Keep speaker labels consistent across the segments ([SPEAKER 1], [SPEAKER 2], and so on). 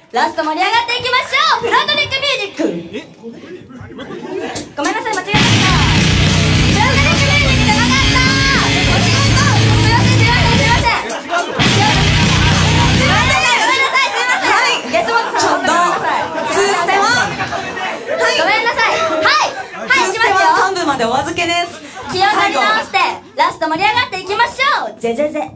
[SPEAKER 1] ラスト盛り上がっていきましょう。フロントニックミュージック。ごめんなさい、間違えました。フロントニックミュージックじゃなかった。すいません、すいません、すいません。すいません、ごめんなさい、すいません。はい、ゲスモトさん、ごめんなさい。
[SPEAKER 2] 通ステは
[SPEAKER 1] ごめんなさい。はい、いきますよ。
[SPEAKER 2] 3部までお預けです。
[SPEAKER 1] 気を取り直してラスト盛り上がっていきましょう。ぜぜぜ。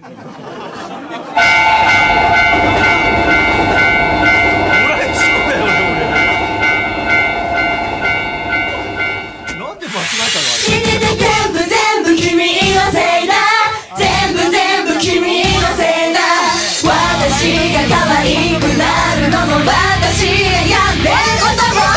[SPEAKER 1] 全部君のせいだ。全部君のせいだ。私が可愛くなるのも私がやってることも。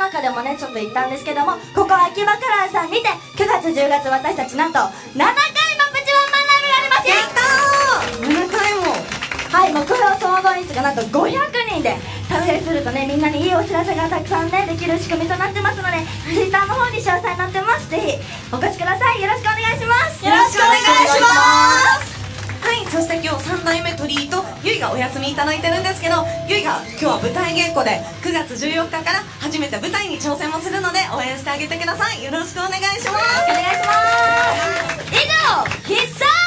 [SPEAKER 1] 中でもねちょっと言ったんですけども、ここ秋葉カラーさんにて9月10月私たちなんと7回のプチワンマンライブがあります。
[SPEAKER 2] やったー、7回も。
[SPEAKER 1] はい、目標総動員数がなんと500人で達成するとね、みんなにいいお知らせがたくさんねできる仕組みとなってますので、Twitter の方に詳細になってます。ぜひお越しください。よろしくお願いします。
[SPEAKER 2] よろしくお願いします。はい、そして今日3代目鳥居とゆいがお休みいただいてるんですけど、ゆいが今日は舞台稽古で9月14日から初めて舞台に挑戦もするので応援してあげてください。よろしくお願いします。
[SPEAKER 1] お願いします。以上、必殺